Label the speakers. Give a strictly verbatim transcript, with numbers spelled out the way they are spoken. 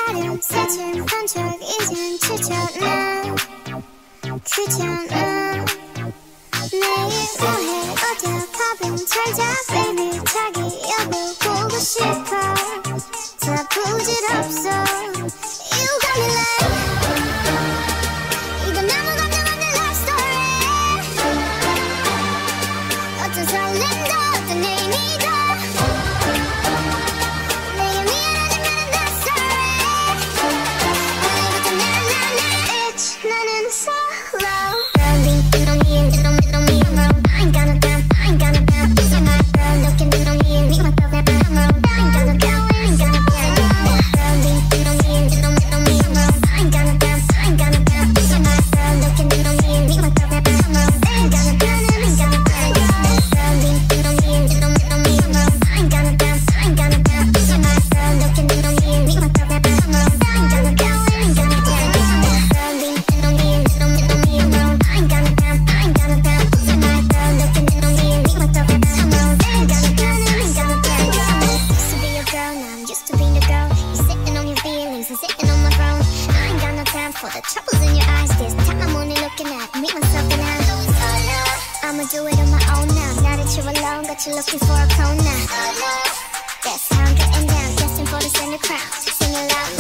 Speaker 1: 나름 사춘 반짝 이젠 추천해 귀찮아 매일 뭐해 어디야 밥은 잘자 baby 자기 여보 보고 싶어 다 부질없어 You got me like 이건 아무것도 없는 love story 어떤 설렘도 어떤 의미도 내게 미안하지만 that story 오늘부터 나는 Bitch 나는 solo You don't need, you don't, you don't need I ain't got no time, I ain't got no time I'm not girl, looking, you don't need me myself, that I'm wrong I ain't got no time, I ain't got no time You don't need, you don't, you don't need I ain't got no time, I ain't got no time I'm not girl, looking, you don't need me myself, that I'm wrong I ain't got no time, I ain't got no time You don't need, you don't, you don't need I ain't got no time, I ain't got no time I'm not girl, looking, you don't need me myself, that I'm wrong I ain't got no time, I ain't got no time You don't need, you don't, you don't need I ain't got no time, I ain't got no time I'm not girl, looking, you don't need me myself, that I'm wrong I ain't got no time, I ain't got no time Used to be your girl, now I'm used to being the girl You're sitting on your feelings and sitting on my throne I ain't got no time for the troubles in your eyes This time I'm only looking at me, myself, and I I'ma do it on my own now Now that you're alone, got you looking for a clone now That's how I'm getting down, destined for the center crown Sing it loud